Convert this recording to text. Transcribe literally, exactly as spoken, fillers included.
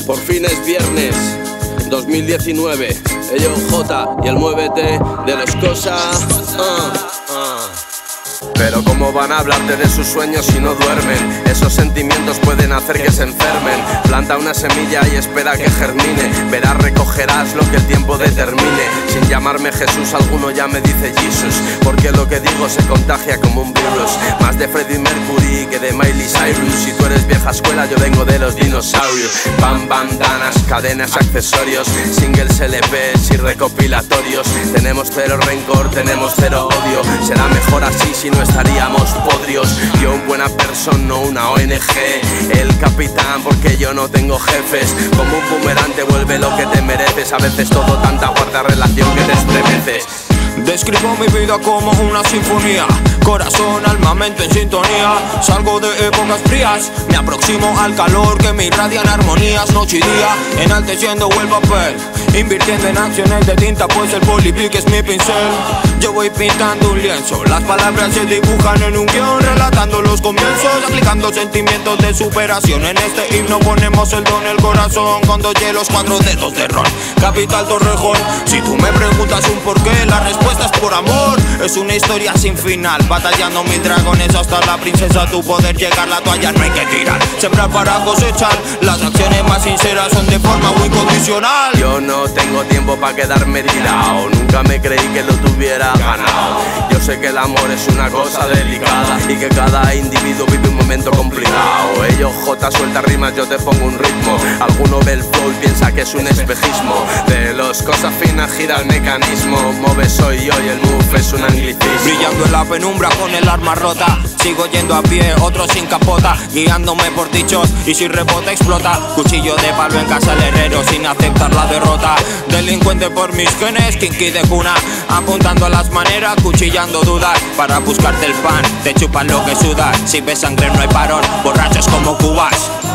Por fin es viernes dos mil diecinueve. Ello J y el muévete de los cosas. uh, uh. Pero cómo van a hablarte de sus sueños si no duermen. Esos sentimientos pueden hacer que se enfermen. Planta una semilla y espera que germine. Verás, recogerás lo que el tiempo determine. Sin llamarme Jesús, alguno ya me dice Jesus, porque lo que digo se contagia como un virus. Más de Freddie Mercury que de Miley Cyrus. Si tú eres vieja escuela, yo vengo de los dinosaurios. Pan, bandanas, cadenas, accesorios, singles, L Ps y recopilatorios. Tenemos cero rencor, tenemos cero odio. Será mejor así si no estaríamos podrios. Yo un buena persona, no una O N G. El capitán, porque yo no tengo jefes. Como un boomerang te vuelve lo que te mereces. A veces todo tanta guarda relación que te estremeces. Describo mi vida como una sinfonía. Corazón, alma, mente en sintonía. Salgo de épocas frías, me aproximo al calor que me irradian armonías noche y día, enalteciendo el papel, invirtiendo en acciones de tinta, pues el polipic es mi pincel. Yo voy pintando un lienzo, las palabras se dibujan en un guión, relatando los comienzos, aplicando sentimientos de superación. En este himno ponemos el don, el corazón, con dos hielos, cuatro dedos de ron. Capital Torrejón, si tú me preguntas un porqué, la respuesta es por amor. Es una historia sin final, batallando mil dragones hasta la princesa, tu poder llegar, la toalla no hay que tirar. Sembrar para cosechar, las acciones más sinceras son de forma muy condicional. Yo no tengo tiempo para quedarme tirado, nunca me creí que lo tuviera ganado. Yo sé que el amor es una cosa delicada y que cada individuo vive un momento complicado. Ellos J suelta rimas, yo te pongo un ritmo. Alguno ve el flow y piensa que es un espejismo. De los cosas finas gira el mecanismo. Move soy yo y el move es un anglicismo. Brillando en la penumbra con el arma rota, sigo yendo a pie, otro sin capota, guiándome por dichos y si rebota explota. Cuchillo de palo en casa del herrero sin aceptar la derrota. Delincuente por mis genes, kinky de cuna, apuntando a las maneras, cuchillando dudas. Para buscarte el pan, te chupan lo que sudas. Si ves sangre no hay parón, borrachos como cubas.